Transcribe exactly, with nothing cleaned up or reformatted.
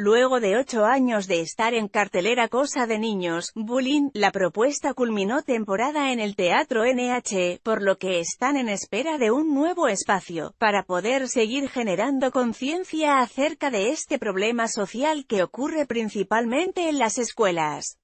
Luego de ocho años de estar en cartelera Cosa de niños, Bullying, la propuesta culminó temporada en el Teatro N H, por lo que están en espera de un nuevo espacio, para poder seguir generando conciencia acerca de este problema social que ocurre principalmente en las escuelas.